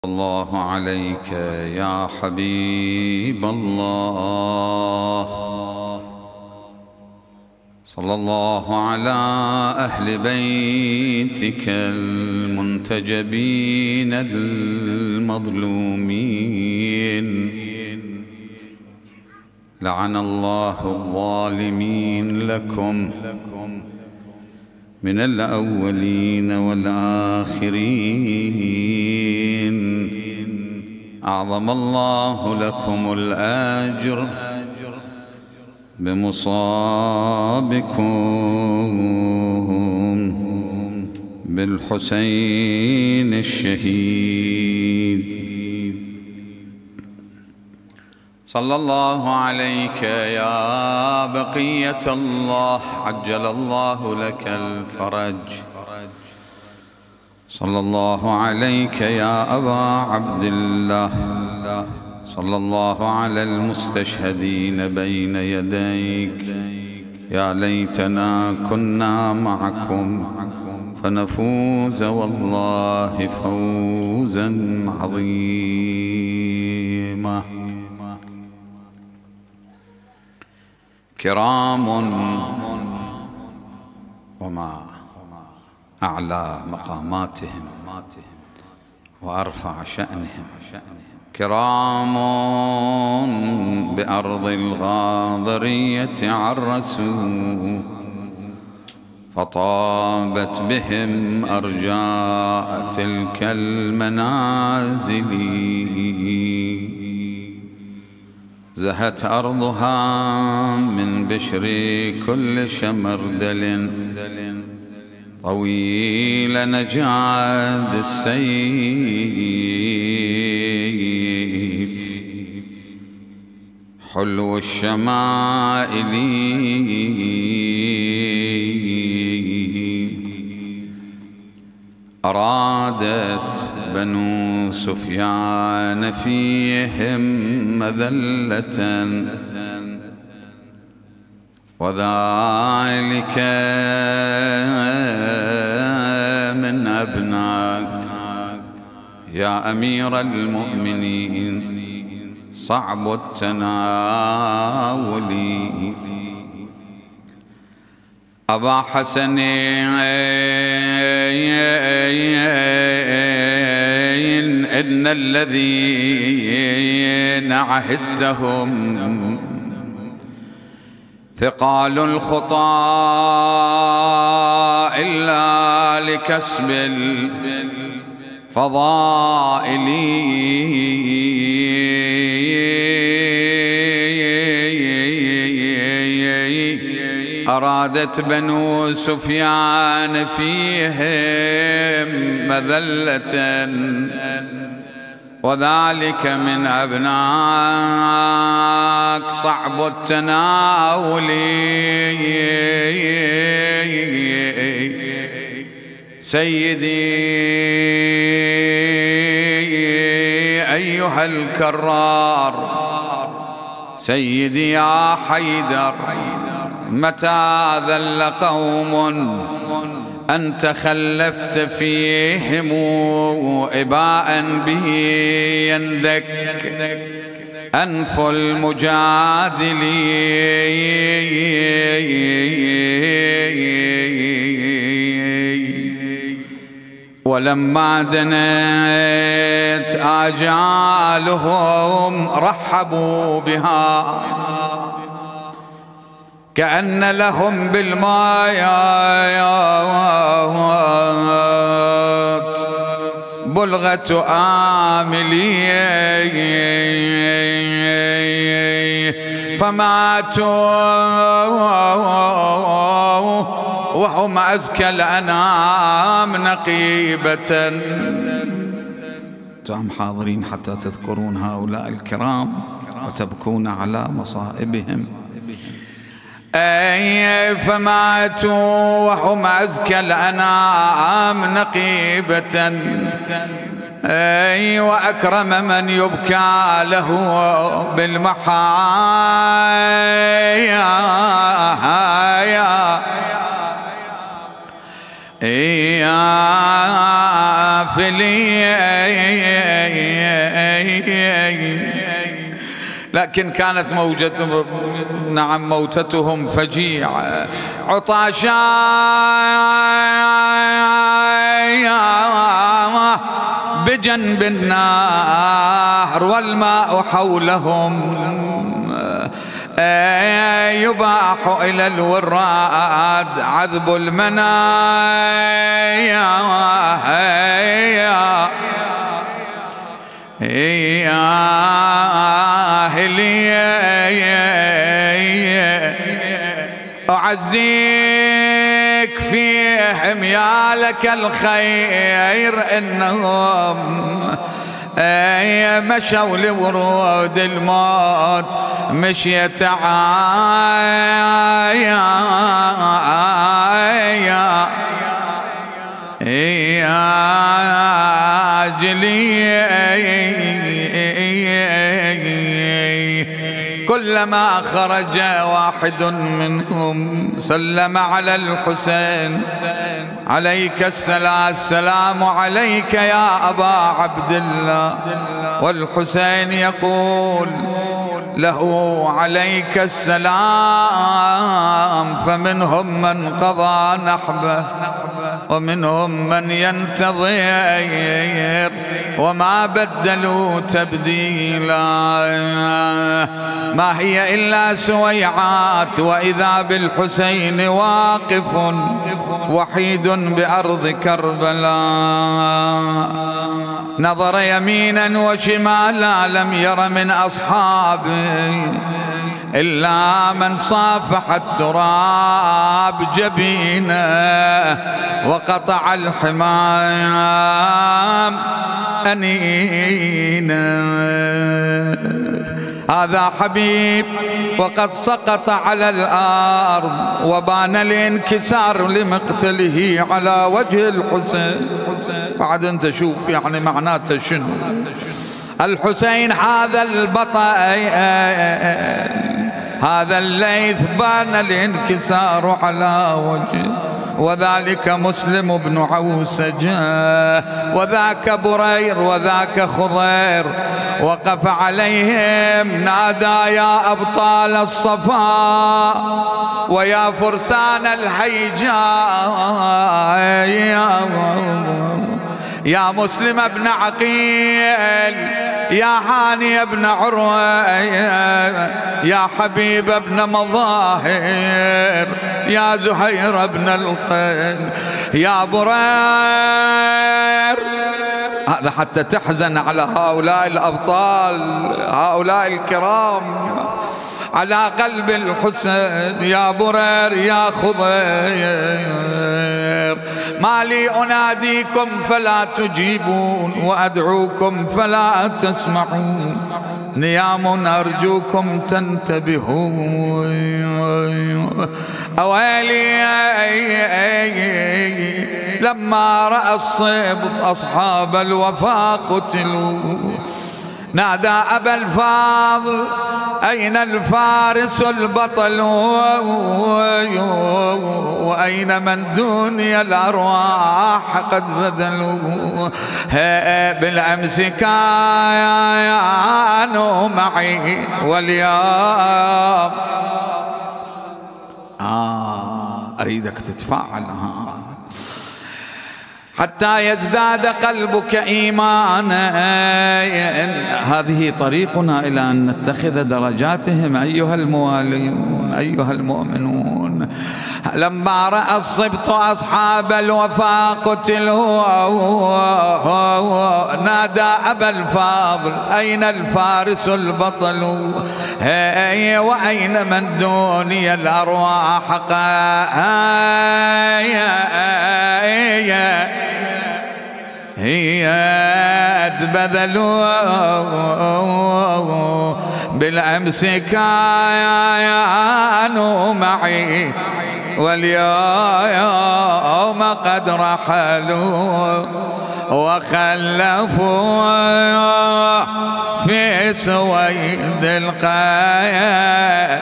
الله عليك يا حبيب الله، صلى الله على أهل بيتك المنتجبين المظلومين، لعن الله الظالمين لكم من الأولين والآخرين. أعظم الله لكم الأجر بمصابكم بالحسين الشهيد. صلى الله عليك يا بقية الله، عجل الله لك الفرج. صلى الله عليك يا أبا عبد الله، صلى الله على المستشهدين بين يديك. يا ليتنا كنا معكم فنفوز والله فوزا عظيما. كرام وما أعلى مقاماتهم وأرفع شأنهم، كرام بأرض الغاضرية عرسوا، فطابت بهم أرجاء تلك المنازل. زهت أرضها من بشر كل شمردل، طويل نجاد السيف، حلو الشمائل. أرادت بنو سفيان فيهم مذلة، وذلك من أبناك يا أمير المؤمنين، صعب التناول. أبا حسن إن الذين عهدتهم ثقال الخطى إلا لكسب الفضائل. أرادت بنو سفيان فيهم مذلة، وذلك من أبناك صعب التناول. سيدي أيها الكرار، سيدي يا حيدر، متى ذل قوم أنت خلفت فيهم إباء به يندك أنف المجادلين. ولما دنت آجالهم رحبوا بها، كأن لهم بالمايات بلغة آملين، فماتوا وهم أزكى الأنام نقيبة. أنتم حاضرين حتى تذكرون هؤلاء الكرام وتبكون على مصائبهم. فماتوا وهم أزكى الأنام نقيبة، وأكرم من يبكى له بالمحايا. لكن كانت موتتهم فجيعة. عطاشا بجنب النار والماء حولهم، يباح إلى الوراد عذب المنايا. أعزيك فيهم يا لك الخير، إنهم مشوا لورود الموت مشيت كلما خرج واحد منهم سلم على الحسين: عليك السلام عليك يا أبا عبد الله. والحسين يقول له: عليك السلام. فمنهم من قضى نحبه ومنهم من ينتظر وما بدلوا تبديلا. ما هي إلا سويعات وإذا بالحسين واقف وحيد بأرض كربلاء. نظر يمينا وشمالا لم ير من أصحابه إلا من صافح التراب جبينه وقطع الحمام أنينا. هذا حبيب وقد سقط على الأرض وبان الانكسار لمقتله على وجه الحسين. بعد انت شوف يعني معناته شنو الحسين هذا البطل، هذا الليث بان الانكسار على وجهه. وذلك مسلم بن عوسجة وذاك برير وذاك خضير. وقف عليهم نادى: يا أبطال الصفا ويا فرسان الهيجاء، يا مسلم بن عقيل، يا هاني بن عروة، يا حبيب بن مظاهر، يا زهير بن القين، يا برير. هذا حتى تحزن على هؤلاء الأبطال، هؤلاء الكرام، على قلب الحسين. يا برير يا خضير، ما لي أناديكم فلا تجيبون وأدعوكم فلا تسمعون، نيام أرجوكم تنتبهون. أويلي لما رأى الصبط أصحاب الوفا قتلوا، نادى أبا الفاضل: أين الفارس البطل وأين من دنيا الأرواح قد بذلوا؟ بالأمس كانوا معي واليوم أريدك تتفاعل حتى يزداد قلبك إيمانا. هذه طريقنا إلى أن نتخذ درجاتهم أيها الموالون أيها المؤمنون. لما رأى الصبط أصحاب الوفا قتلوا نادى أبا الفاضل: أين الفارس البطل وأين من دوني الأرواح هي بذلوا بالأمس كانوا معي واليوم قد رحلوا وخلفوا في سويد القايا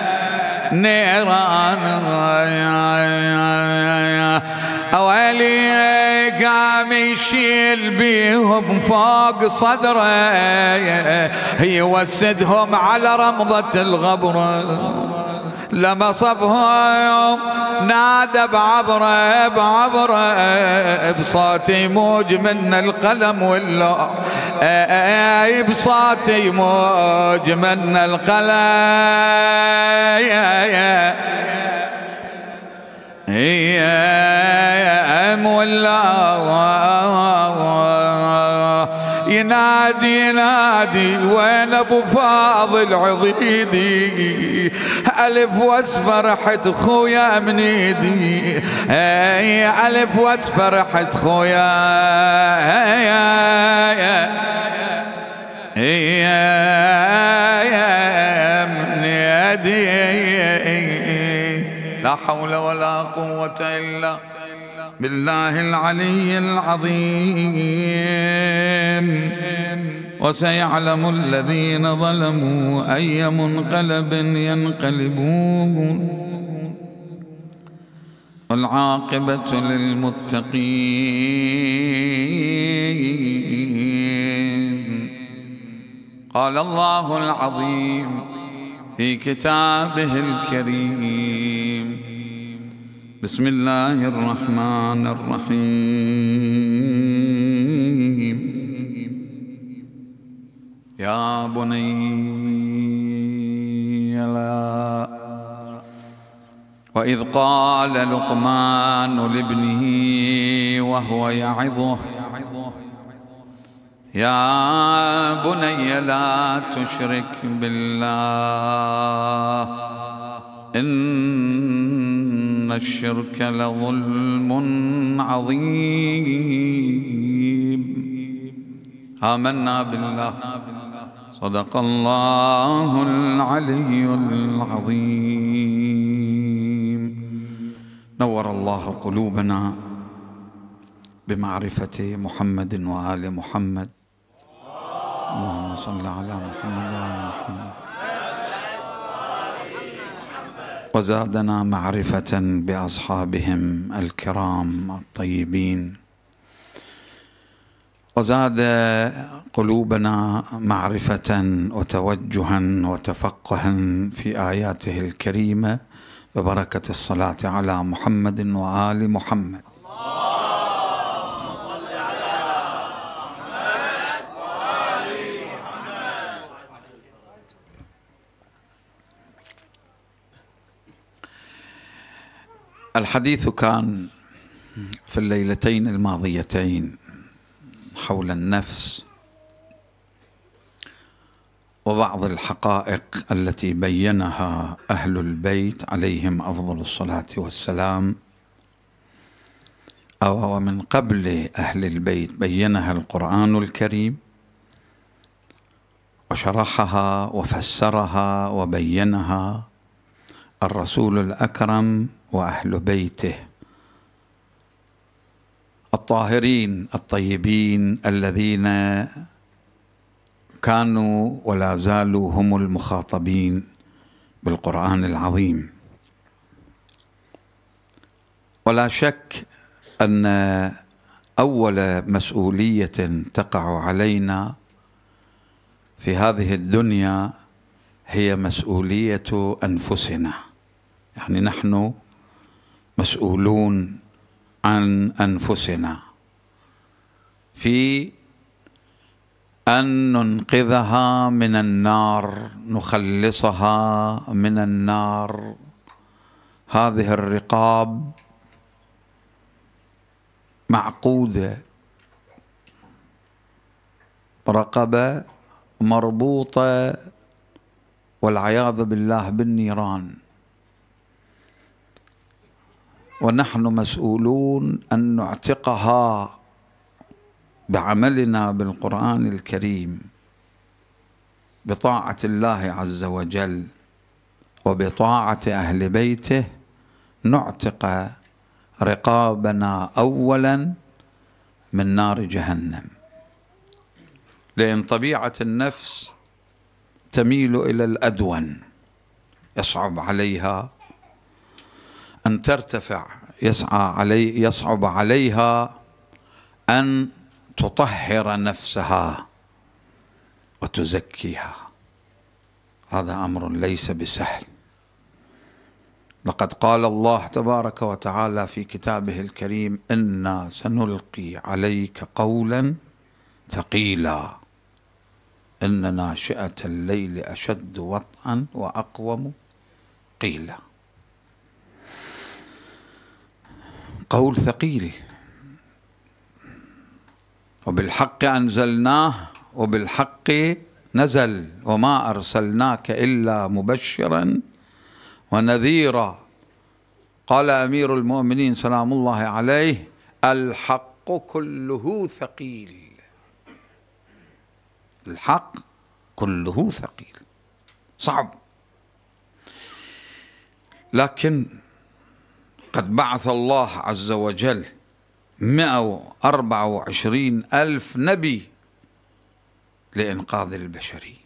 نيران. أولي قام يشيل بيهم فوق صدره يوسدهم على رمضة الغبرة. لما صفهم نادى بعبره بصوت يموج من القلم واللوح، بصوت يموج من القلم والله ينادي وين ابو فاضل عضيدي، الف واصفر رحت خويا من ايدي، الف واصفر رحت خويا من يدي. لا حول ولا قوة إلا بالله العلي العظيم. وسيعلم الذين ظلموا أي منقلب ينقلبون، والعاقبة للمتقين. قال الله العظيم في كتابه الكريم: بسم الله الرحمن الرحيم. يا بني لا. وإذ قال لقمان لابنه وهو يعظه: يا بني لا تشرك بالله إن الشرك لظلم عظيم. آمنا بالله. صدق الله العلي العظيم. نور الله قلوبنا بمعرفة محمد وآل محمد. اللهم صل على محمد وآل محمد. وزادنا معرفة بأصحابهم الكرام الطيبين، وزاد قلوبنا معرفة وتوجها وتفقها في آياته الكريمة ببركة الصلاة على محمد وآل محمد. الحديث كان في الليلتين الماضيتين حول النفس وبعض الحقائق التي بينها أهل البيت عليهم أفضل الصلاة والسلام، أو من قبل أهل البيت بينها القرآن الكريم وشرحها وفسرها وبينها الرسول الأكرم وأهل بيته الطاهرين الطيبين الذين كانوا ولا زالوا هم المخاطبين بالقرآن العظيم. ولا شك أن أول مسؤولية تقع علينا في هذه الدنيا هي مسؤولية أنفسنا، يعني نحن مسؤولون عن أنفسنا في أن ننقذها من النار، نخلصها من النار. هذه الرقاب معقودة، رقبة مربوطة والعياذ بالله بالنيران، ونحن مسؤولون أن نعتقها بعملنا بالقرآن الكريم، بطاعة الله عز وجل وبطاعة أهل بيته، نعتق رقابنا أولا من نار جهنم. لأن طبيعة النفس تميل إلى الأدون، يصعب عليها أن ترتفع، يصعب عليها أن تطهر نفسها وتزكيها. هذا أمر ليس بسهل. لقد قال الله تبارك وتعالى في كتابه الكريم: إنا سنلقي عليك قولا ثقيلا إن ناشئة الليل أشد وطئا وأقوم قيلا. قول ثقيل، وبالحق أنزلناه وبالحق نزل وما أرسلناك إلا مبشرا ونذيرا. قال أمير المؤمنين سلام الله عليه: الحق كله ثقيل. الحق كله ثقيل، صعب. لكن قد بعث الله عز وجل 124,000 نبي لإنقاذ البشرية.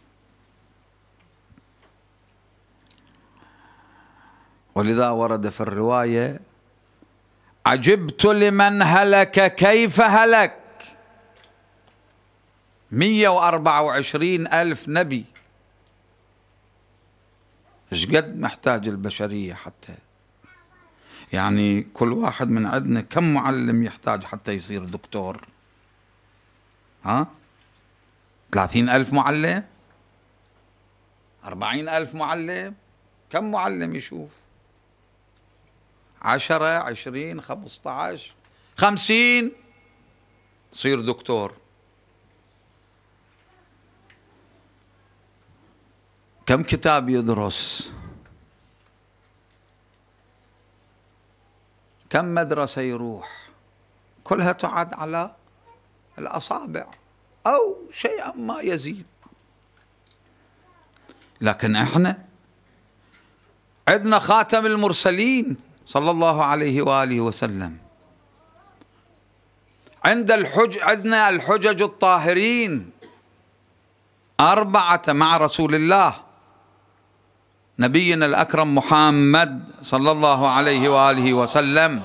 ولذا ورد في الرواية: عجبت لمن هلك كيف هلك. 124,000 نبي، ايش قد محتاج البشرية حتى، يعني كل واحد من عندنا كم معلم يحتاج حتى يصير دكتور؟ 30,000 معلم، 40,000 معلم، كم معلم يشوف؟ 10 20 15 50 يصير دكتور. كم كتاب يدرس؟ كم مدرسة يروح؟ كلها تعد على الأصابع أو شيئا ما يزيد. لكن احنا عندنا خاتم المرسلين صلى الله عليه وآله وسلم، عندنا الحجج الطاهرين 4 مع رسول الله نبينا الأكرم محمد صلى الله عليه وآله وسلم.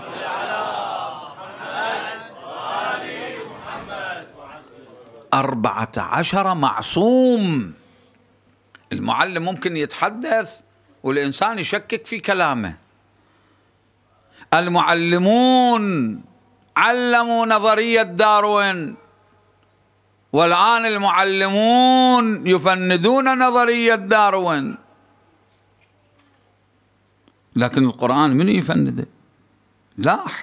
14 معصوم. المعلم ممكن يتحدث والإنسان يشكك في كلامه. المعلمون علموا نظرية داروين، والآن المعلمون يفندون نظرية داروين. لكن القرآن من يفنده؟ لا أحد.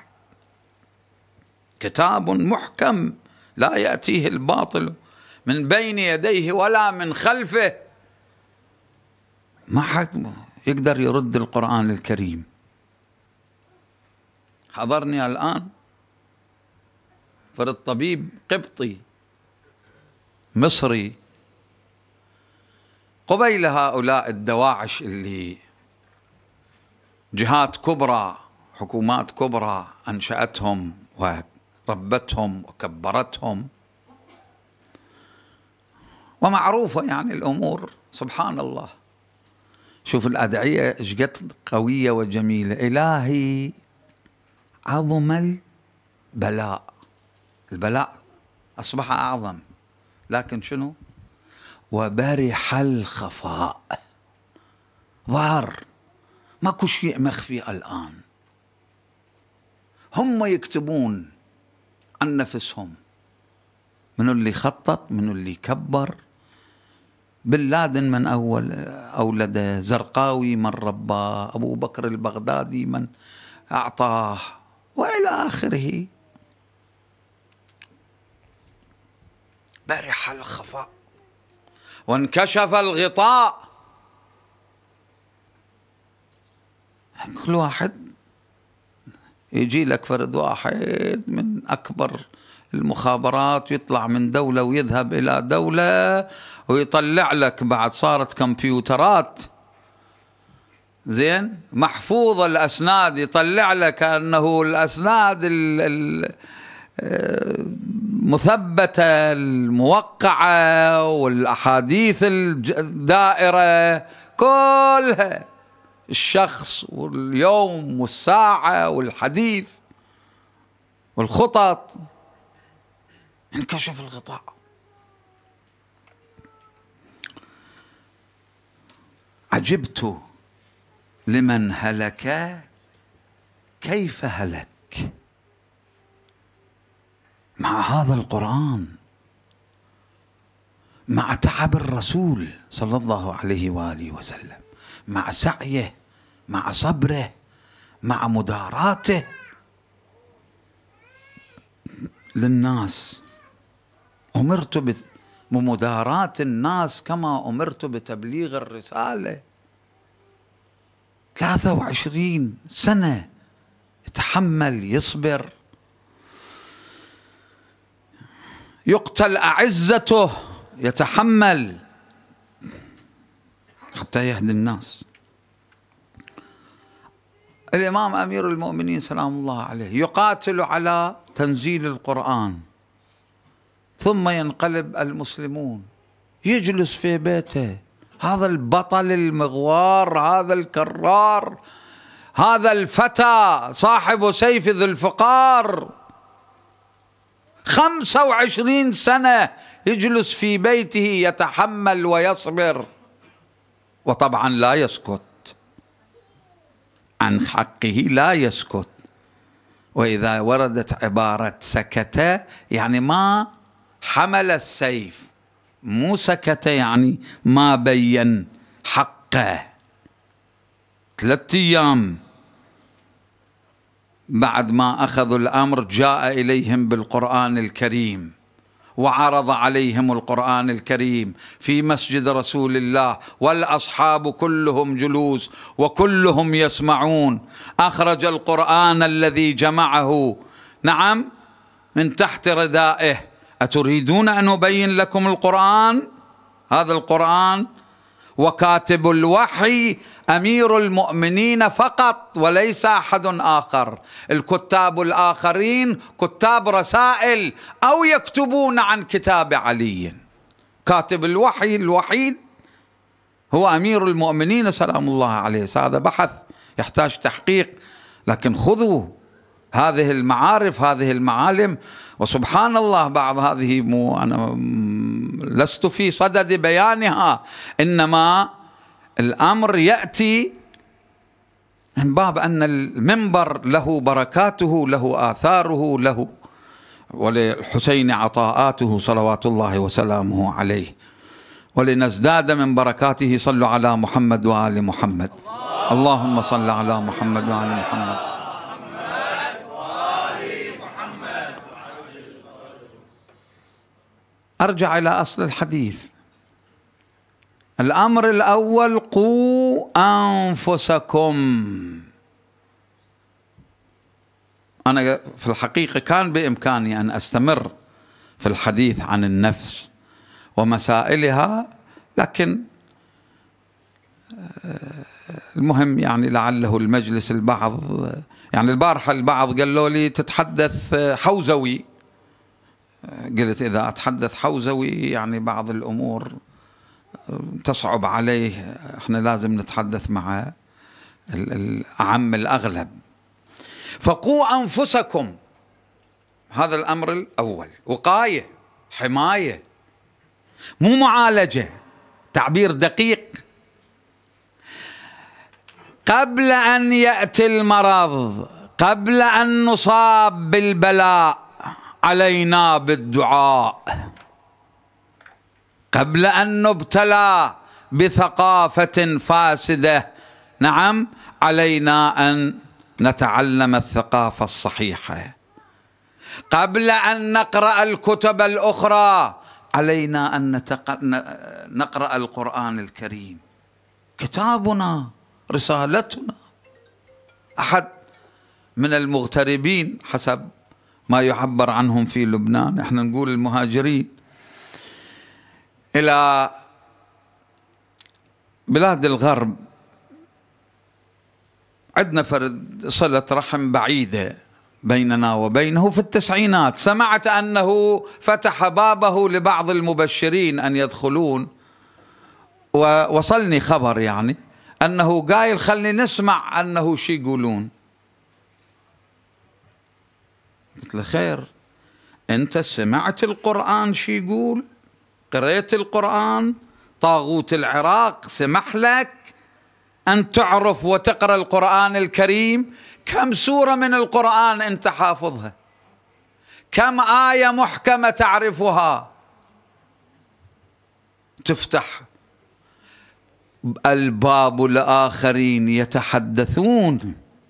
كتاب محكم لا يأتيه الباطل من بين يديه ولا من خلفه. ما حد يقدر يرد القرآن الكريم. حضرني الآن فرد طبيب قبطي مصري قبيل هؤلاء الدواعش اللي جهات كبرى، حكومات كبرى أنشأتهم وربتهم وكبرتهم، ومعروفة يعني الأمور. سبحان الله، شوف الأدعية إيش قد قوية وجميلة. إلهي عظم البلاء، البلاء أصبح أعظم، لكن شنو؟ وبرح الخفاء. ظهر ماكو شيء مخفي الآن. هم يكتبون عن نفسهم من اللي خطط، من اللي كبر. بن لادن من أولده، زرقاوي من رباه، أبو بكر البغدادي من أعطاه، وإلى آخره. برح الخفاء وانكشف الغطاء. كل واحد يجي لك فرد واحد من أكبر المخابرات، يطلع من دولة ويذهب إلى دولة ويطلع لك، بعد صارت كمبيوترات زين محفوظة الأسناد، يطلع لك أنه الأسناد المثبتة الموقعة والأحاديث الدائرة كلها، الشخص واليوم والساعة والحديث والخطط انكشف الغطاء. عجبت لمن هلك كيف هلك مع هذا القرآن، مع تعب الرسول صلى الله عليه وآله وسلم، مع سعيه، مع صبره، مع مداراته للناس. أمرت بمداراة الناس كما أمرت بتبليغ الرسالة. 23 سنة يتحمل، يصبر، يقتل أعزته، يتحمل حتى يهدي الناس. الإمام أمير المؤمنين سلام الله عليه يقاتل على تنزيل القرآن، ثم ينقلب المسلمون، يجلس في بيته. هذا البطل المغوار، هذا الكرار، هذا الفتى صاحب سيف ذو الفقار، 25 سنة يجلس في بيته يتحمل ويصبر، وطبعا لا يسكت عن حقه، لا يسكت. وإذا وردت عبارة سكت يعني ما حمل السيف، مو سكت يعني ما بين حقه. 3 أيام بعد ما أخذوا الأمر جاء إليهم بالقرآن الكريم، وعرض عليهم القرآن الكريم في مسجد رسول الله، والأصحاب كلهم جلوس وكلهم يسمعون. أخرج القرآن الذي جمعه، نعم، من تحت ردائه. أتريدون أن أبين لكم القرآن؟ هذا القرآن، وكاتب الوحي أمير المؤمنين فقط وليس أحد آخر. الكتاب الآخرين كتاب رسائل أو يكتبون عن كتاب علي. كاتب الوحي الوحيد هو أمير المؤمنين سلام الله عليه. هذا بحث يحتاج تحقيق، لكن خذوا هذه المعارف، هذه المعالم. وسبحان الله بعض هذه أنا لست في صدد بيانها، إنما الأمر يأتي من باب أن المنبر له بركاته، له آثاره، له وللحسين عطاءاته صلوات الله وسلامه عليه، ولنزداد من بركاته. صلوا على محمد وآل محمد. اللهم صل على محمد وآل محمد. أرجع إلى أصل الحديث. الأمر الأول: قوا أنفسكم. أنا في الحقيقة كان بإمكاني أن أستمر في الحديث عن النفس ومسائلها، لكن المهم يعني لعله المجلس البعض، يعني البارحة البعض قالوا لي تتحدث حوزوي. قلت إذا أتحدث حوزوي يعني بعض الأمور تصعب عليه، احنا لازم نتحدث مع الأعم الأغلب. فقوا أنفسكم، هذا الأمر الأول. وقاية، حماية، مو معالجة، تعبير دقيق. قبل أن يأتي المرض، قبل أن نصاب بالبلاء، علينا بالدعاء. قبل أن نبتلى بثقافة فاسدة، نعم، علينا أن نتعلم الثقافة الصحيحة. قبل أن نقرأ الكتب الأخرى، علينا أن نقرأ القرآن الكريم، كتابنا، رسالتنا. أحد من المغتربين حسب ما يعبر عنهم في لبنان، احنا نقول المهاجرين إلى بلاد الغرب، عندنا فرد صلة رحم بعيدة بيننا وبينه في التسعينات. سمعت أنه فتح بابه لبعض المبشرين أن يدخلون، ووصلني خبر يعني أنه قايل خلني نسمع أنه شي يقولون. قلت له خير، أنت سمعت القرآن شي يقول؟ قريت القرآن؟ طاغوت العراق سمح لك أن تعرف وتقرأ القرآن الكريم؟ كم سورة من القرآن أنت حافظها؟ كم آية محكمة تعرفها؟ تفتح الباب لآخرين يتحدثون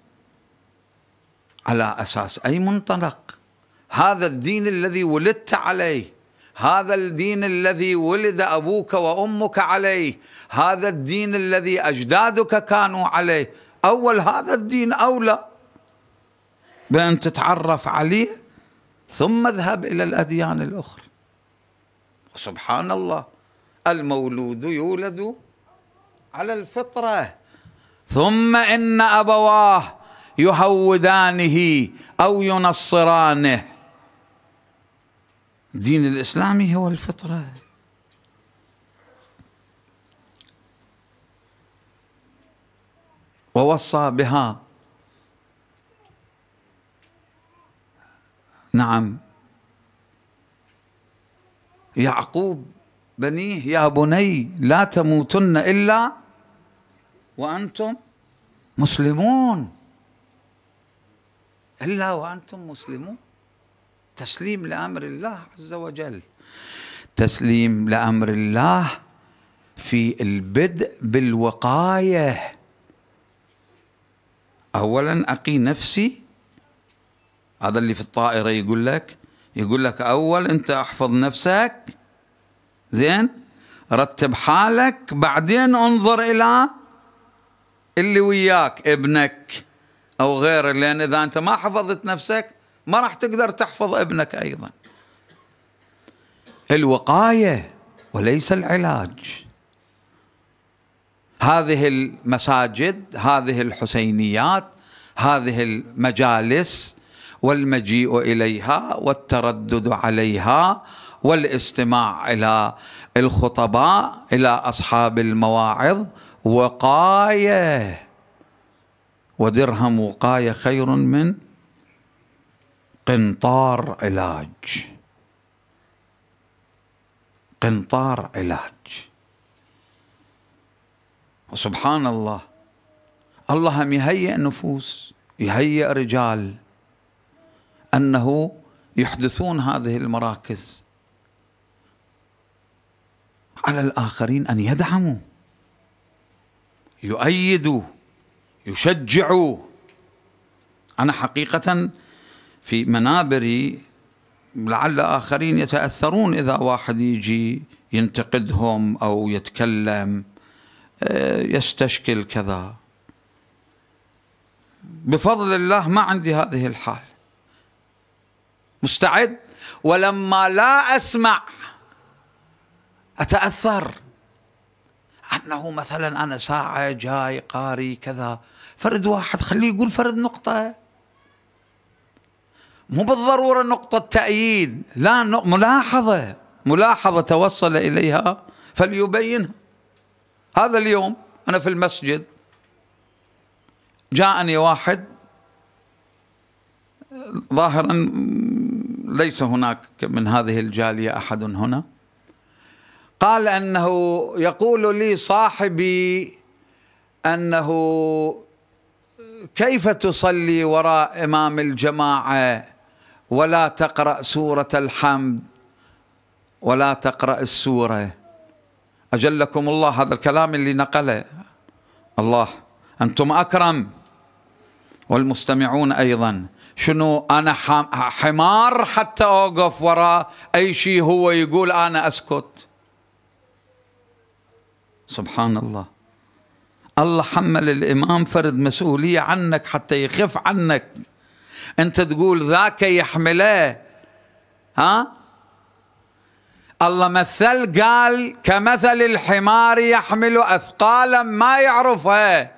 على أساس أي منطلق؟ هذا الدين الذي ولدت عليه، هذا الدين الذي ولد أبوك وأمك عليه، هذا الدين الذي أجدادك كانوا عليه، أول هذا الدين أولى بأن تتعرف عليه ثم اذهب إلى الأديان الأخرى. سبحان الله، المولود يولد على الفطرة ثم إن أبواه يهودانه أو ينصرانه. الدين الإسلامي هو الفطرة. ووصى بها نعم يعقوب بنيه: يا بني لا تموتن إلا وأنتم مسلمون، إلا وأنتم مسلمون. تسليم لأمر الله عز وجل، تسليم لأمر الله في البدء بالوقاية. أولا أقي نفسي، هذا اللي في الطائرة يقول لك أول أنت احفظ نفسك زين، رتب حالك، بعدين انظر إلى اللي وياك ابنك أو غيره، لأن إذا أنت ما حفظت نفسك ما راح تقدر تحفظ ابنك أيضا. الوقاية وليس العلاج. هذه المساجد، هذه الحسينيات، هذه المجالس والمجيء إليها والتردد عليها والاستماع إلى الخطباء، إلى أصحاب المواعظ، وقاية، ودرهم وقاية خير من قنطار علاج. قنطار علاج. وسبحان الله، الله هم يهيئ نفوس، يهيئ رجال أنه يحدثون هذه المراكز، على الآخرين أن يدعموا، يؤيدوا، يشجعوا. أنا حقيقة في منابري لعل آخرين يتأثرون إذا واحد يجي ينتقدهم أو يتكلم يستشكل كذا. بفضل الله ما عندي هذه الحال، مستعد، ولما لا أسمع أتأثر. أنه مثلا أنا ساعة جاي قاري كذا، فرد واحد خليه يقول فرد نقطة، مو بالضرورة نقطة تأييد، لا، ملاحظة توصل إليها فليبينها. هذا اليوم أنا في المسجد جاءني واحد، ظاهرا ليس هناك من هذه الجالية أحد هنا، قال أنه يقول لي صاحبي أنه كيف تصلي وراء إمام الجماعة ولا تقرأ سورة الحمد ولا تقرأ السورة؟ أجلكم الله، هذا الكلام اللي نقله الله، أنتم أكرم والمستمعون أيضا. شنو أنا حمار حتى أوقف وراء أي شيء هو يقول أنا أسكت؟ سبحان الله. الله حمل الإمام فرد مسؤولية عنك حتى يخف عنك، أنت تقول ذاك يحمله. الله مثل قال كمثل الحمار يحمل أثقالا ما يعرفها.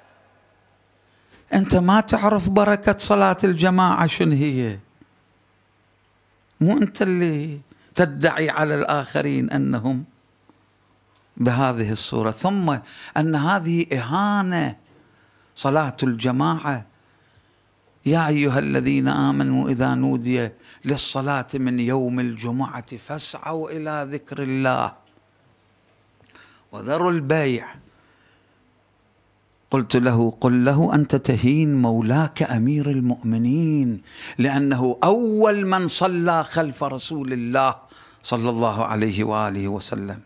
أنت ما تعرف بركة صلاة الجماعة شنو هي، مو أنت اللي تدعي على الآخرين أنهم بهذه الصورة، ثم أن هذه إهانة. صلاة الجماعة يا أيها الذين آمنوا إذا نودي للصلاة من يوم الجمعة فاسعوا إلى ذكر الله وذروا البيع. قلت له قل له أنت تهين مولاك أمير المؤمنين، لأنه أول من صلى خلف رسول الله صلى الله عليه وآله وسلم،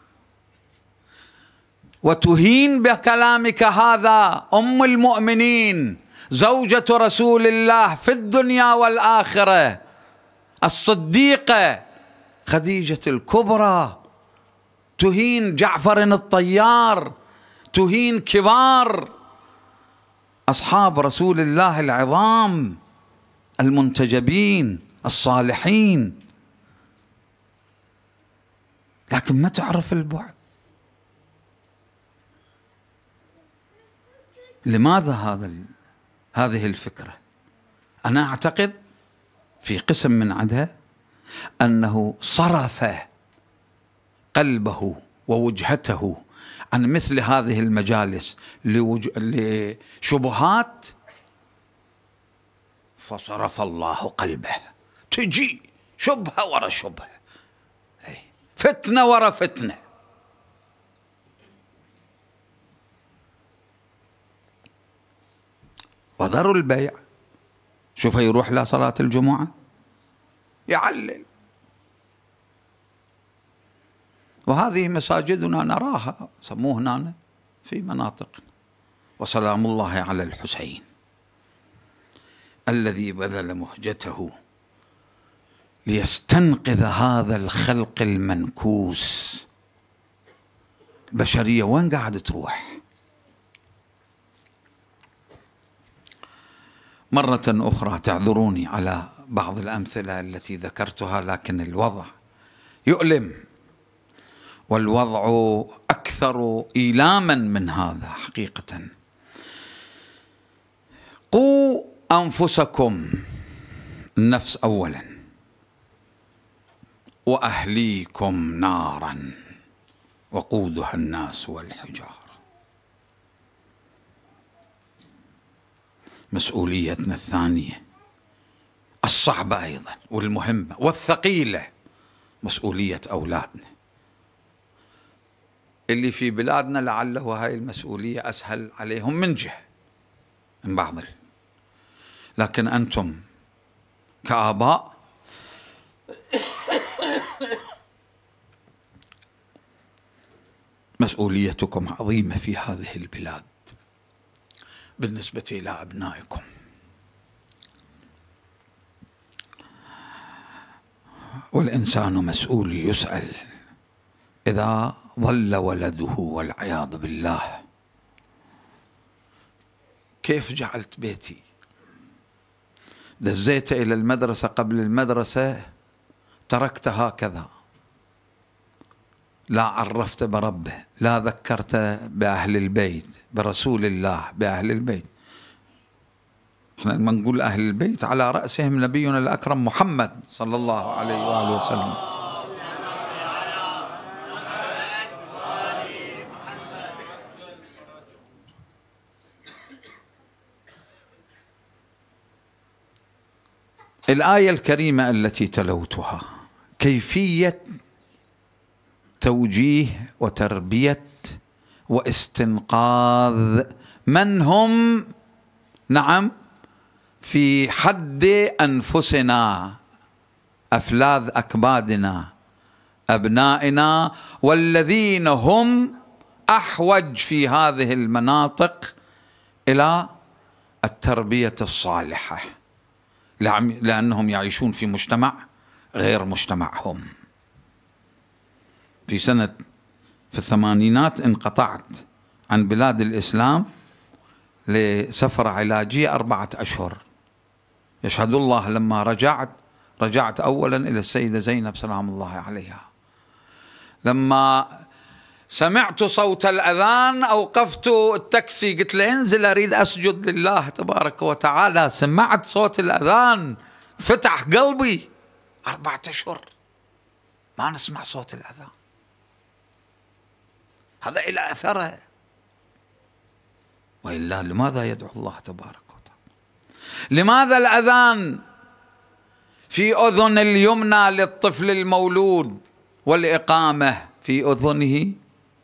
وتهين بكلامك هذا أم المؤمنين زوجة رسول الله في الدنيا والآخرة، الصديقة خديجة الكبرى، تهين جعفر الطيار، تهين كبار أصحاب رسول الله العظام المنتجبين الصالحين، لكن ما تعرف البعد. لماذا هذه الفكرة؟ أنا أعتقد في قسم من عندها أنه صرف قلبه ووجهته عن مثل هذه المجالس لشبهات، فصرف الله قلبه، تجي شبهة ورا شبهة، فتنة ورا فتنة. وذروا البيع، شوف يروح لصلاة الجمعة يعلل. وهذه مساجدنا نراها، سموه هنا في مناطقنا. وسلام الله على الحسين الذي بذل مهجته ليستنقذ هذا الخلق المنكوس. البشرية وين قاعدة تروح؟ مرة أخرى تعذروني على بعض الأمثلة التي ذكرتها، لكن الوضع يؤلم، والوضع أكثر إيلاما من هذا حقيقة. قوا أنفسكم، النفس أولا، وأهليكم نارا وقودها الناس والحجارة. مسؤوليتنا الثانية الصعبة أيضا والمهمة والثقيلة، مسؤولية أولادنا اللي في بلادنا. لعله هاي المسؤولية أسهل عليهم من جهة من بعض، لكن أنتم كآباء مسؤوليتكم عظيمة في هذه البلاد بالنسبة إلى أبنائكم. والإنسان مسؤول يسأل إذا ظل ولده والعياذ بالله كيف جعلت بيتي؟ دزيت إلى المدرسة، قبل المدرسة تركت هكذا، لا عرفت بربه، لا ذكرت بأهل البيت، برسول الله، بأهل البيت. احنا لما نقول أهل البيت على رأسهم نبينا الأكرم محمد صلى الله عليه وآله وسلم. الآية الكريمة التي تلوتها كيفية توجيه وتربية واستنقاذ من هم، نعم، في حد أنفسنا، أفلاذ أكبادنا، أبنائنا، والذين هم أحوج في هذه المناطق إلى التربية الصالحة، لأنهم يعيشون في مجتمع غير مجتمعهم. في الثمانينات انقطعت عن بلاد الإسلام لسفرة علاجية 4 أشهر. يشهد الله لما رجعت أولا إلى السيدة زينب سلام الله عليها. لما سمعت صوت الأذان أوقفت التاكسي، قلت له انزل أريد أسجد لله تبارك وتعالى. سمعت صوت الأذان فتح قلبي. 4 أشهر ما نسمع صوت الأذان، هذا إلى أثره، وإلا لماذا يدعو الله تبارك وتعالى؟ لماذا الأذان في أذن اليمنى للطفل المولود والإقامة في أذنه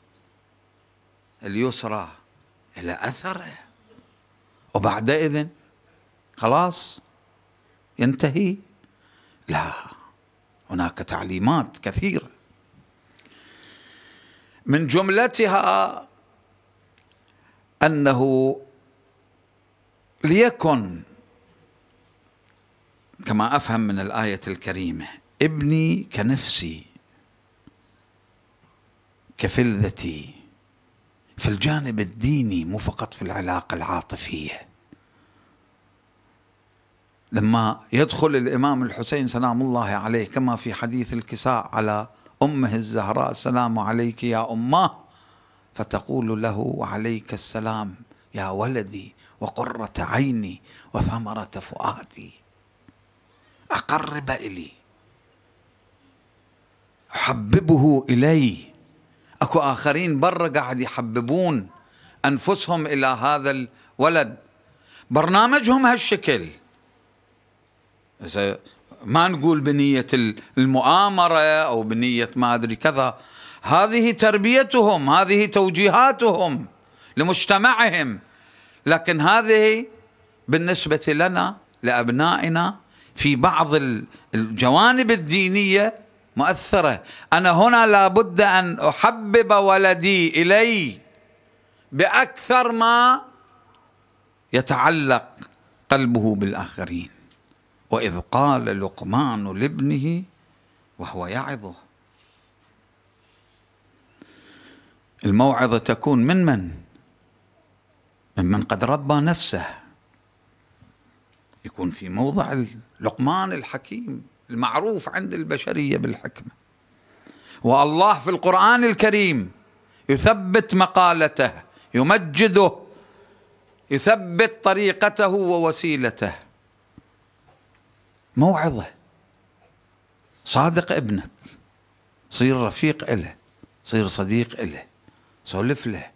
اليسرى؟ إلى أثره، وبعدئذ خلاص ينتهي؟ لا، هناك تعليمات كثيرة، من جملتها أنه ليكن كما أفهم من الآية الكريمة ابني كنفسي كفلذتي، في الجانب الديني مو فقط في العلاقة العاطفية. لما يدخل الإمام الحسين سلام الله عليه كما في حديث الكساء على أمه الزهراء السلام عليك يا أمه، فتقول له وعليك السلام يا ولدي وقرة عيني وثمرة فؤادي، أقرب إلي، أحببه إلي. أكو آخرين برا قاعد يحببون أنفسهم إلى هذا الولد، برنامجهم هالشكل. ما نقول بنية المؤامرة أو بنية ما أدري كذا، هذه تربيتهم، هذه توجيهاتهم لمجتمعهم، لكن هذه بالنسبة لنا لأبنائنا في بعض الجوانب الدينية مؤثرة. أنا هنا لابد أن أحبب ولدي إلي بأكثر ما يتعلق قلبه بالآخرين. وإذ قال لقمان لابنه وهو يعظه، الموعظة تكون ممن قد ربى نفسه، يكون في موضع لقمان الحكيم المعروف عند البشرية بالحكمة. والله في القرآن الكريم يثبت مقالته، يمجده، يثبت طريقته ووسيلته. موعظة، صادق ابنك، صير رفيق له، صير صديق له، سولف له،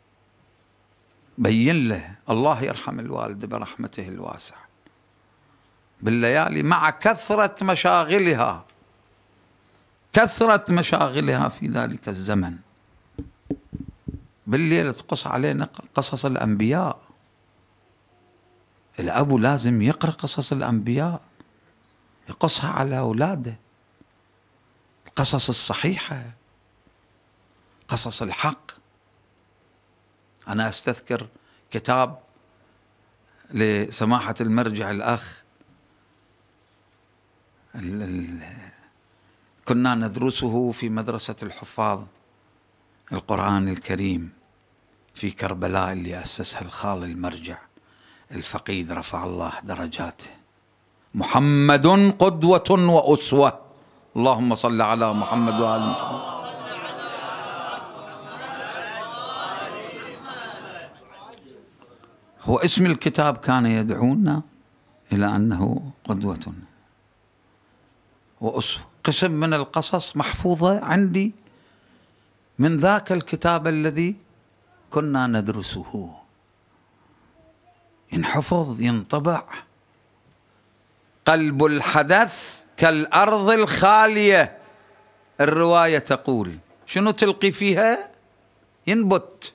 بين له. الله يرحم الوالدة برحمته الواسعة، بالليالي مع كثرة مشاغلها، كثرة مشاغلها في ذلك الزمن، بالليل تقص علينا قصص الأنبياء. الأب لازم يقرأ قصص الأنبياء، يقصها على أولاده، القصص الصحيحة، قصص الحق. أنا أستذكر كتاب لسماحة المرجع الأخ كنا ندرسه في مدرسة الحفاظ القرآن الكريم في كربلاء اللي أسسها الخال المرجع الفقيد رفع الله درجاته، محمد قدوة وأسوة، اللهم صل على محمد وآل محمد. هو اسم الكتاب كان يدعونا إلى أنه قدوة وأسوة. قسم من القصص محفوظة عندي من ذاك الكتاب الذي كنا ندرسه، ينحفظ ينطبع. قلب الحدث كالأرض الخالية، الرواية تقول شنو تلقي فيها ينبت.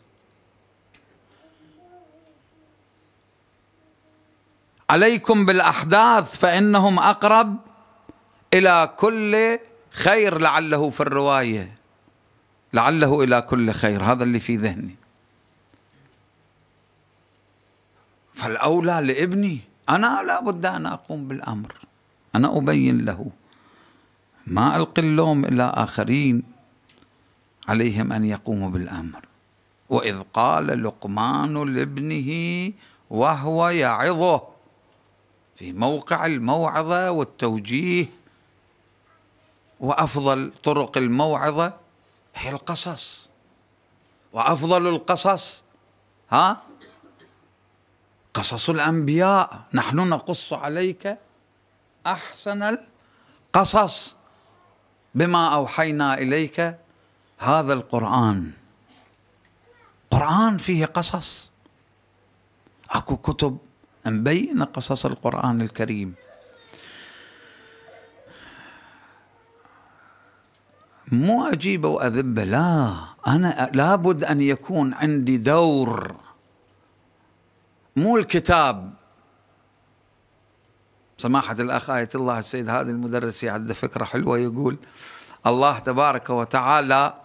عليكم بالأحداث فإنهم أقرب إلى كل خير، لعله في الرواية لعله إلى كل خير، هذا اللي في ذهني. فالأولى لابني أنا لابد أن أقوم بالأمر، أنا أبين له، ما ألقي اللوم إلى آخرين، عليهم أن يقوموا بالأمر. وإذ قال لقمان لابنه وهو يعظه، في موقع الموعظة والتوجيه. وأفضل طرق الموعظة هي القصص، وأفضل القصص قصص الأنبياء. نحن نقص عليك أحسن القصص بما أوحينا إليك هذا القرآن. قرآن فيه قصص. أكو كتب مبين قصص القرآن الكريم. مو أجيب وأذب، لا، أنا لابد أن يكون عندي دور، مو الكتاب. سماحة الأخ آية الله السيد هذا المدرس عنده فكرة حلوة، يقول الله تبارك وتعالى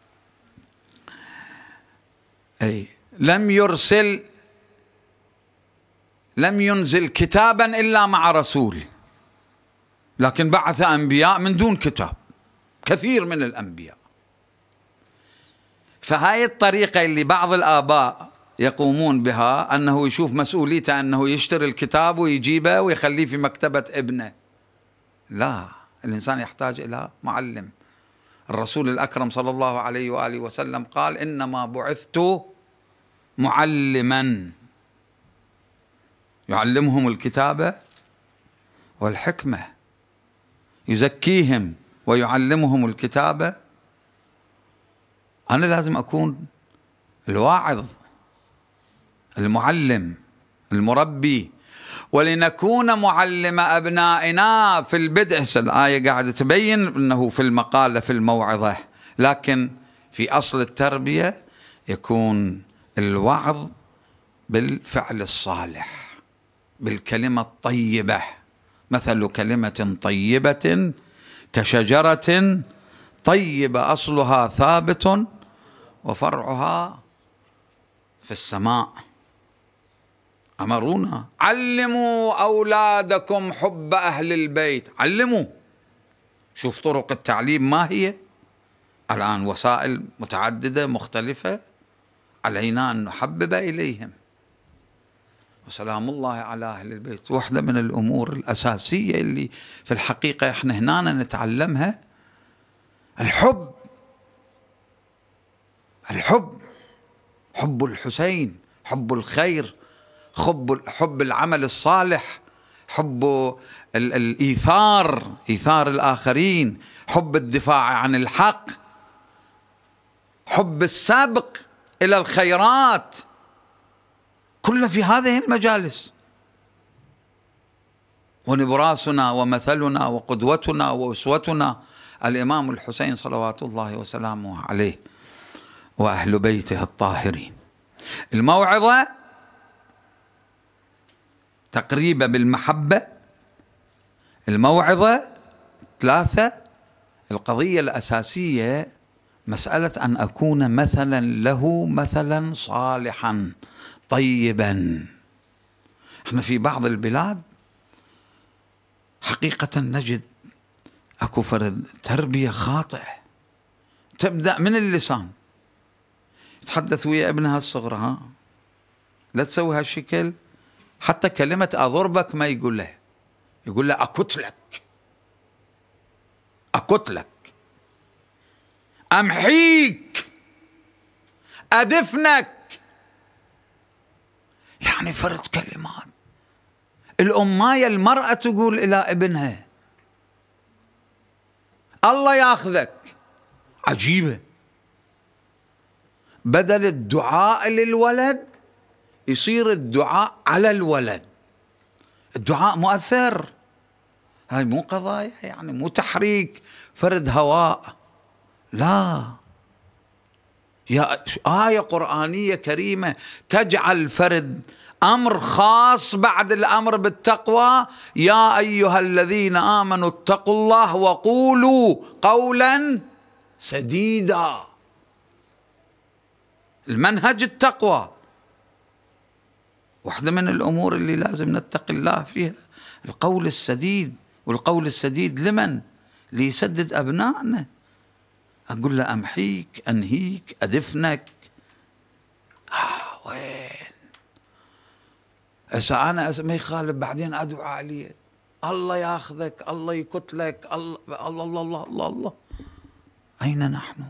لم ينزل كتابا إلا مع رسول، لكن بعث أنبياء من دون كتاب، كثير من الأنبياء. فهاي الطريقة اللي بعض الآباء يقومون بها، أنه يشوف مسؤوليته أنه يشتري الكتاب ويجيبه ويخليه في مكتبة ابنه. لا، الإنسان يحتاج إلى معلم. الرسول الأكرم صلى الله عليه وآله وسلم قال إنما بعثت معلما يعلمهم الكتابة والحكمة، يزكيهم ويعلمهم الكتابة. أنا لازم أكون الواعظ، المعلم، المربي. ولنكون معلم أبنائنا في البدء. الآية قاعدة تبين أنه في المقالة في الموعظة، لكن في أصل التربية يكون الوعظ بالفعل الصالح، بالكلمة الطيبة. مثل كلمة طيبة كشجرة طيبة أصلها ثابت وفرعها في السماء. أمرونا علموا أولادكم حب أهل البيت. علموا. شوف طرق التعليم ما هي الآن، وسائل متعددة مختلفة، علينا أن نحبب إليهم. وسلام الله على أهل البيت. واحدة من الأمور الأساسية اللي في الحقيقة إحنا هنا نتعلمها الحب. الحب، حب الحسين، حب الخير، حب العمل الصالح، حب الإيثار، إيثار الآخرين، حب الدفاع عن الحق، حب السبق إلى الخيرات، كله في هذه المجالس. ونبراسنا ومثلنا وقدوتنا وأسوتنا الإمام الحسين صلوات الله وسلامه عليه وأهل بيته الطاهرين. الموعظة تقريبا بالمحبة. الموعظة 3. القضية الأساسية مسألة أن أكون مثلا له، مثلا صالحا طيبا. احنا في بعض البلاد حقيقة نجد اكو فرد تربية خاطئة تبدأ من اللسان. تحدث ويا ابنها الصغرى، ها لا تسوي هالشكل، حتى كلمة أضربك ما يقول له، يقول له أقتلك، أقتلك، أمحيك، أدفنك. يعني فرد كلمات. الأماية المرأة تقول إلى ابنها الله ياخذك. عجيبة. بدل الدعاء للولد يصير الدعاء على الولد. الدعاء مؤثر. هاي مو قضايا يعني مو تحريك فرد هواء، لا، يا آية قرآنية كريمة تجعل فرد أمر خاص بعد الأمر بالتقوى. يا أيها الذين آمنوا اتقوا الله وقولوا قولا سديدا. المنهج التقوى. واحدة من الأمور اللي لازم نتقي الله فيها القول السديد. والقول السديد لمن؟ ليسدد أبنائنا. أقول له أمحيك، أنهيك، أدفنك. وين هسه أنا ما يخالف بعدين أدعو عليه الله ياخذك، الله يقتلك، الله الله الله الله الله, الله. أين نحن؟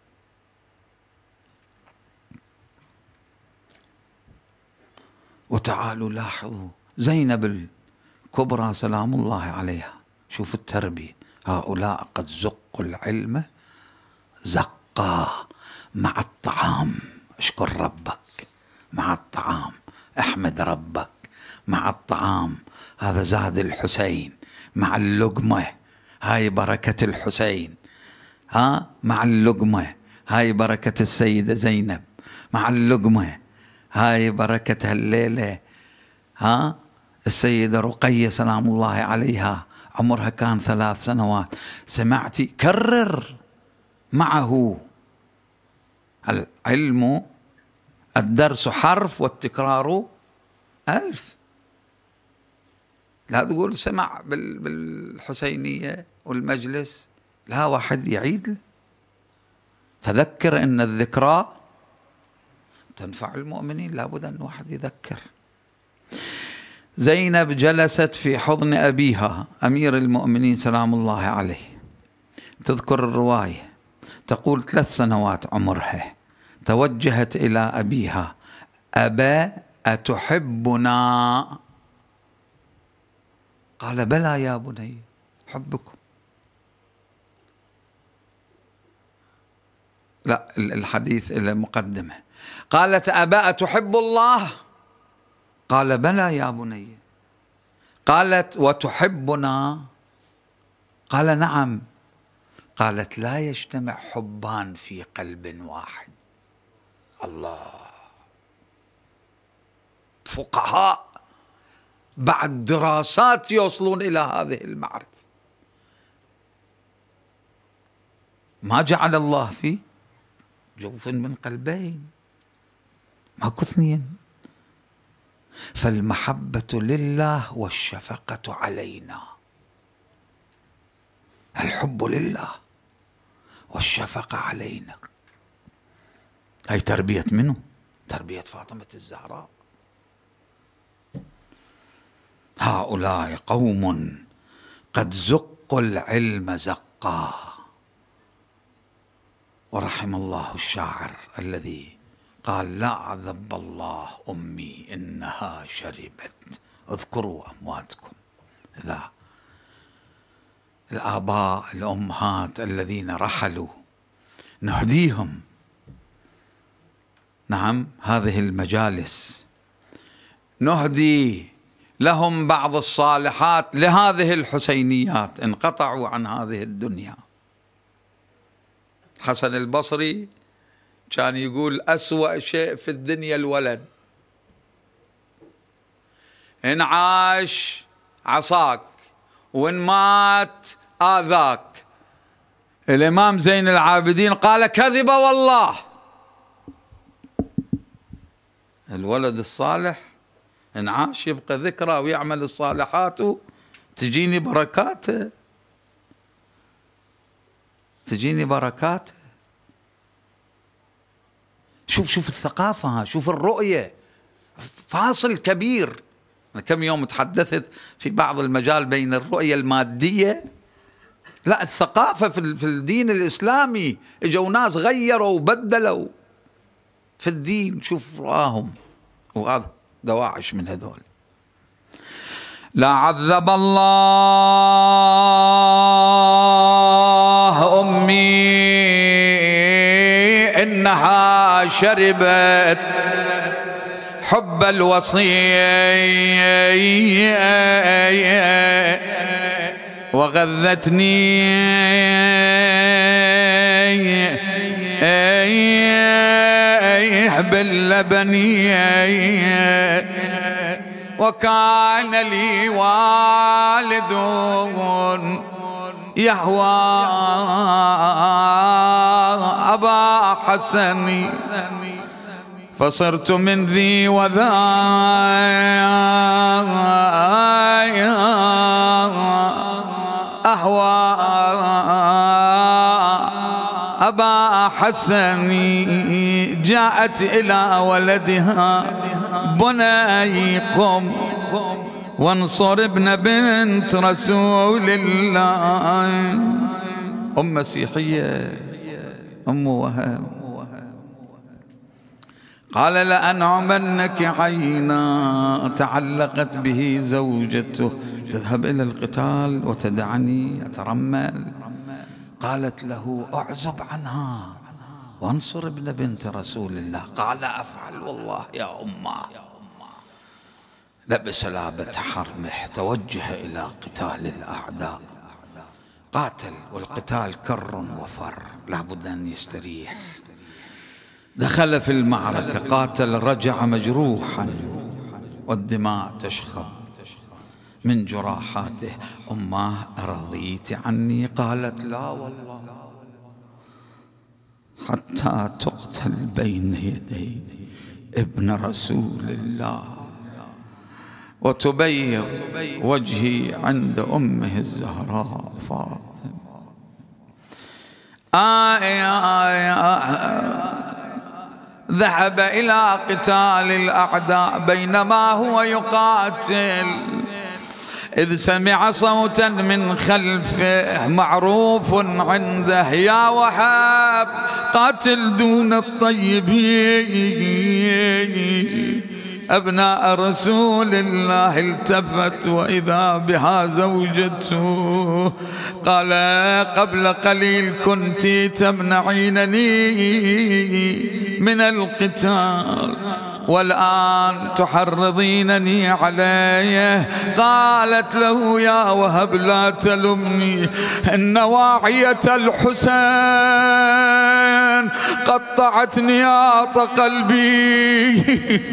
وتعالوا لاحظوا زينب الكبرى سلام الله عليها، شوف التربية. هؤلاء قد زقوا العلم زقا مع الطعام. اشكر ربك مع الطعام، احمد ربك مع الطعام، هذا زاد الحسين، مع اللقمة هاي بركة الحسين، مع اللقمة هاي بركة السيدة زينب، مع اللقمة هاي بركة الليلة السيدة رقية سلام الله عليها، عمرها كان 3 سنوات. سمعتي؟ كرر معه. العلم الدرس حرف والتكرار 1000. لا تقول سمع بالحسينية والمجلس، لا، واحد يعيد له. تذكر أن الذكرى تنفع المؤمنين، لابد أن واحد يذكر. زينب جلست في حضن أبيها أمير المؤمنين سلام الله عليه. تذكر الرواية تقول 3 سنوات عمرها، توجهت إلى أبيها: أبا أتحبنا؟ قال: بلى يا بني، حبكم. لا، الحديث إلى مقدمة. قالت: أبا أتحب الله؟ قال: بلى يا بني. قالت: وتحبنا؟ قال: نعم. قالت: لا يجتمع حبان في قلب واحد. الله، فقهاء بعد دراسات يوصلون إلى هذه المعرفة. ما جعل الله في جوف من قلبين، ماكو اثنين. فالمحبة لله والشفقة علينا. الحب لله والشفقة علينا. هاي تربية منه؟ تربية فاطمة الزهراء. هؤلاء قوم قد زقوا العلم زقا. ورحم الله الشاعر الذي قال: لا عذب الله أمي إنها شربت. اذكروا أمواتكم. إذا الآباء الأمهات الذين رحلوا نهديهم، نعم، هذه المجالس نهدي لهم بعض الصالحات لهذه الحسينيات، انقطعوا عن هذه الدنيا. حسن البصري كان يقول: أسوأ شيء في الدنيا الولد، إن عاش عصاك وإن مات آذاك. الإمام زين العابدين قال: كذب والله. الولد الصالح إن عاش يبقى ذكرى ويعمل الصالحات، تجيني بركاته، تجيني بركاته. شوف الثقافة، شوف الرؤية، فاصل كبير. أنا كم يوم تحدثت في بعض المجال بين الرؤية المادية، لا، الثقافة في الدين الإسلامي. اجوا ناس غيروا وبدلوا في الدين، شوف رآهم، وهذا دواعش من هذول. لا عذب الله أمي إنها شربت حب الوصي وغذتني باللبن وكان لي والد يهوى أبا حسن فصرت من ذي وذا أهوى أبا حسن. جاءت إلى ولدها: بني قم وانصر ابن بنت رسول الله. أم مسيحية، أم وهاب. قال: لأنعمنك عينا. تعلقت به زوجته، تذهب إلى القتال وتدعني أترمل. قالت له: أعزب عنها وانصر ابن بنت رسول الله. قال: أفعل والله يا أمه. لبس لابة حرمه، توجه إلى قتال الأعداء، قاتل، والقتال كر وفر، لابد أن يستريح. دخل في المعركة، قاتل، رجع مجروحا والدماء تشخب من جراحاته. أماه أرضيت عني؟ قالت لا والله، حتى تقتل بين يدي ابن رسول الله وتبيض وجهي عند أمه الزهراء فاطمة. ذهب إلى قتال الأعداء، بينما هو يقاتل إذ سمع صوتا من خلفه معروف عنده: يا وهاب قاتل دون الطيبين. أبناء رسول الله التفت وإذا بها زوجته. قال: قبل قليل كنت تمنعينني من القتال، والآن تحرضينني عليه. قالت له: يا وهب لا تلمني، إن واعية الحسين قطعت نياط قلبي.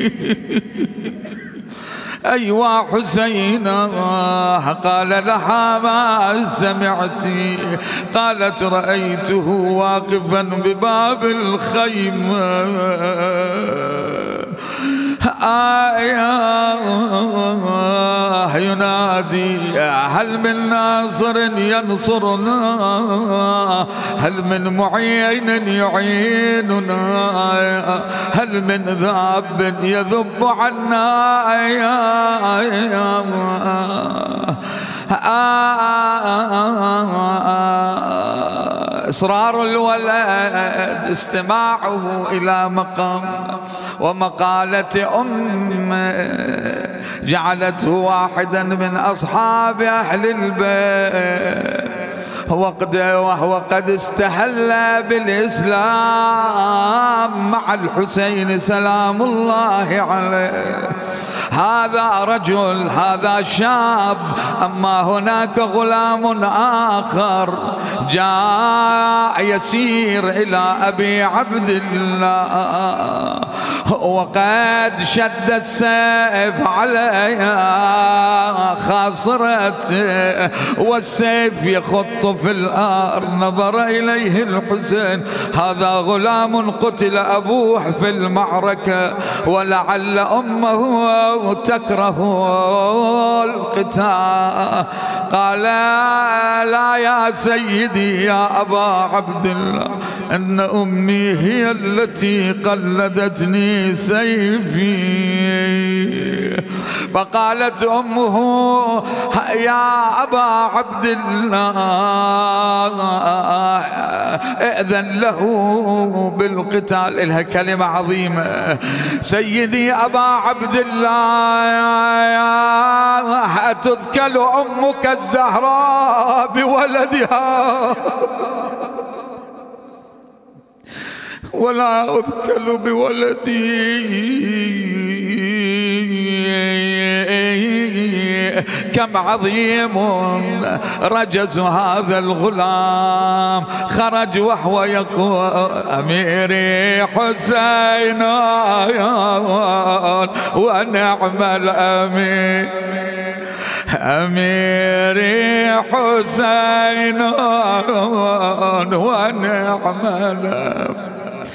أيوا حسينا. قال لها: ما سمعت؟ قالت: رأيته واقفا بباب الخيمة ينادي: هل من ناصر ينصرنا؟ هل من معين يعيننا؟ هل من ذاب يذب عنا؟ إصرار الولد استماعه إلى مقام ومقالة جعلته واحدا من أصحاب أهل البيت، وهو قد استهل بالإسلام مع الحسين سلام الله عليه. هذا رجل، هذا شاب. أما هناك غلام آخر جاء يسير إلى أبي عبد الله، وقد شد السيف على خاصرته والسيف يخط في الأرض. نظر إليه الحسين: هذا غلام قتل أبوه في المعركة، ولعل أمه تكره القتال. قال: لا يا سيدي يا أبا عبد الله، إن أمي هي التي قلدتني سيفي. فقالت أمه: يا أبا عبد الله ائذن له بالقتال. إلها كلمة عظيمة: سيدي أبا عبد الله، أتذكل أمك الزهراء بولدها ولا أذكل بولدي؟ كم عظيم رجز هذا الغلام. خرج وهو يقول: أميري حسين ونعم الأمير، أميري حسين ونعم الأمير.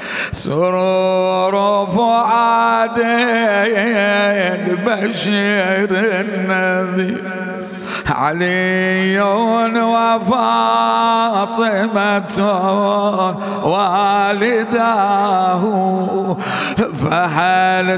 سرور فؤاد بشير النذير، علي وفاطمة والداه، فهل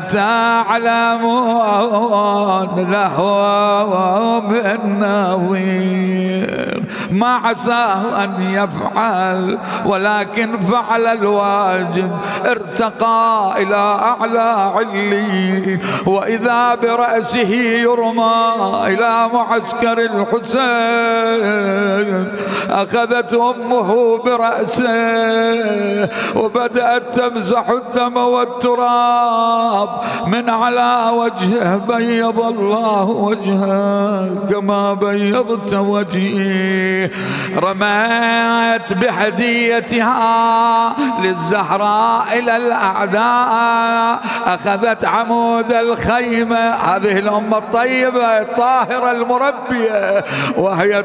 تعلمون له من نظير؟ ما عساه أن يفعل ولكن فعل الواجب، ارتقى إلى أعلى عليين، وإذا برأسه يرمى إلى معسكر الحسين. أخذت أمه برأسه وبدأت تمسح الدم والتراب من على وجهه. بيض الله وجهه كما بيضت وجهي. رمت بهديتها للزهراء إلى الأعداء، أخذت عمود الخيمة، هذه الأمة الطيبة الطاهرة المربية، وهي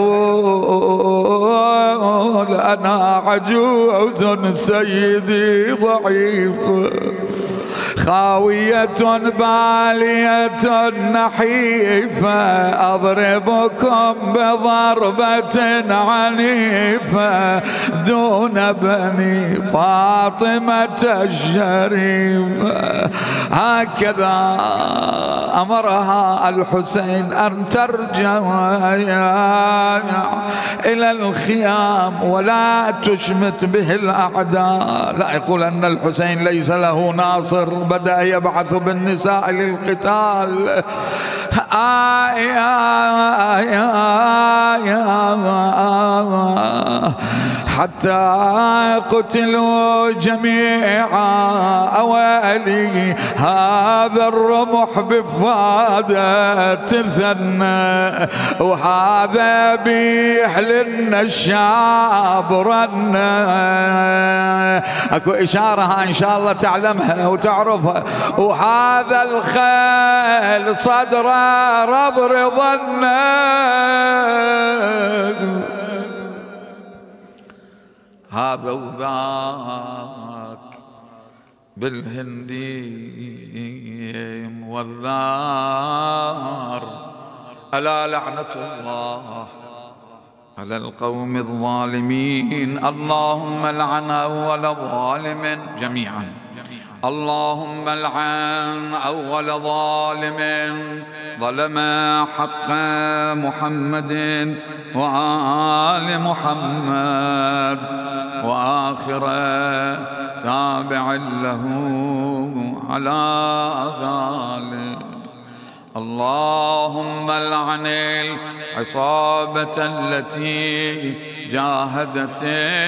تقول أنا عجوز سيدي ضعيف، خاوية بالية نحيفة، أضربكم بضربة عنيفة دون بني فاطمة الشريفة. هكذا أمرها الحسين أن ترجع إلى الخيام ولا تشمت به الأعداء. لا يقول أن الحسين ليس له ناصر، بدأ يبعث بالنساء للقتال. حتى قتلوا جميعا. أوالي هذا الرمح بفادة تثنى، وهذا بيحلنا الشاب رنة. اكو إشارة إن شاء الله تعلمها وتعرفها. وهذا الخيل صدره رضر ظنه، هذا وذاك بالهنديم والذار. ألا لعنة الله على القوم الظالمين. اللهم لعن أول ظالم جميعا. اللهم لعن أول ظالم ظلم حق محمد وآل محمد، وآخر تابع له على ذلك. اللهم لعن العصابة التي جاهدت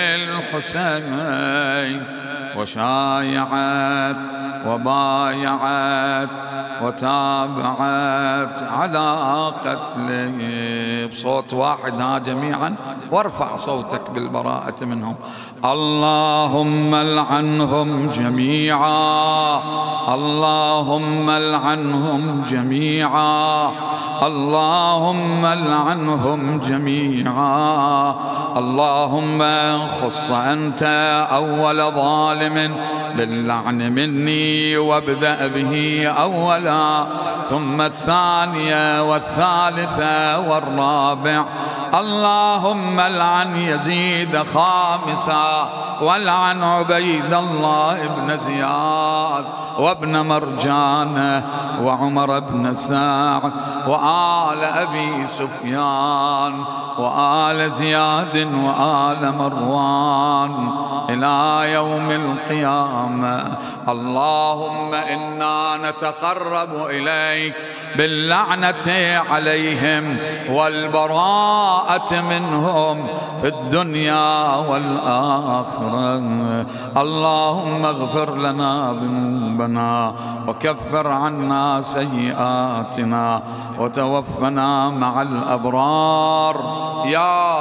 الحسين وشايعت وبايعت وتابعت على قتله. بصوت واحد ها جميعا، وارفع صوتك بالبراءة منهم. اللهم لعنهم جميعا، اللهم لعنهم جميعا، اللهم لعنهم جميعا. اللهم خص أنت أول ظالم باللعن مني، وابدأ به أولا ثم الثانية والثالثة والرابع. اللهم لعن يزيد خامسا، والعن عبيد الله بن زياد وابن مرجان وعمر بن سعد وآل أبي سفيان وآل زياد وآل مروان إلى يوم القيامة. اللهم إنا نتقرب إليك باللعنة عليهم والبراءة منهم في الدنيا والآخرة. اللهم اغفر لنا ذنوبنا وكفر عنا سيئاتنا وتوفنا مع الأبرار يا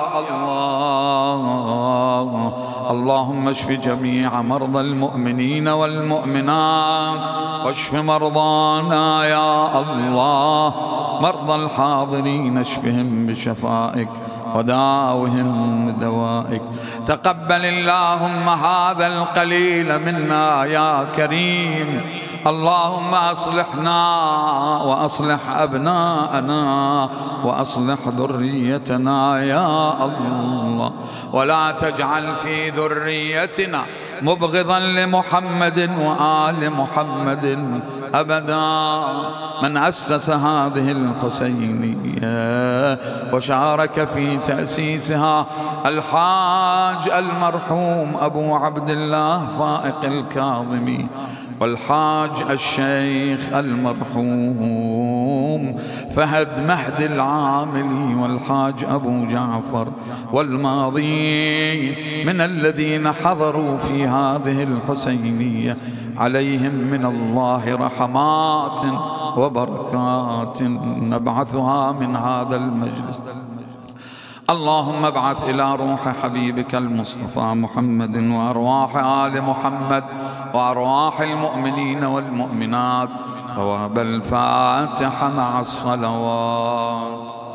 الله. اللهم اشف جميع مرضى المؤمنين والمؤمنات، واشف مرضانا يا الله. مرضى الحاضرين اشفهم بشفائك وداوهم بدوائك. تقبل اللهم هذا القليل منا يا كريم. اللهم أصلحنا وأصلح أبناءنا وأصلح ذريتنا يا الله، ولا تجعل في ذريتنا مبغضا لمحمد وآل محمد أبدا. من أسس هذه الحسينية وشارك في تأسيسها الحاج المرحوم أبو عبد الله فائق الكاظمي، والحاج الشيخ المرحوم فهد مهدي العاملي، والحاج أبو جعفر، والماضين من الذين حضروا في هذه الحسينية، عليهم من الله رحمات وبركات نبعثها من هذا المجلس. اللهم ابعث إلى روح حبيبك المصطفى محمد وأرواح آل محمد وأرواح المؤمنين والمؤمنات ثواب الفاتحة مع الصلوات.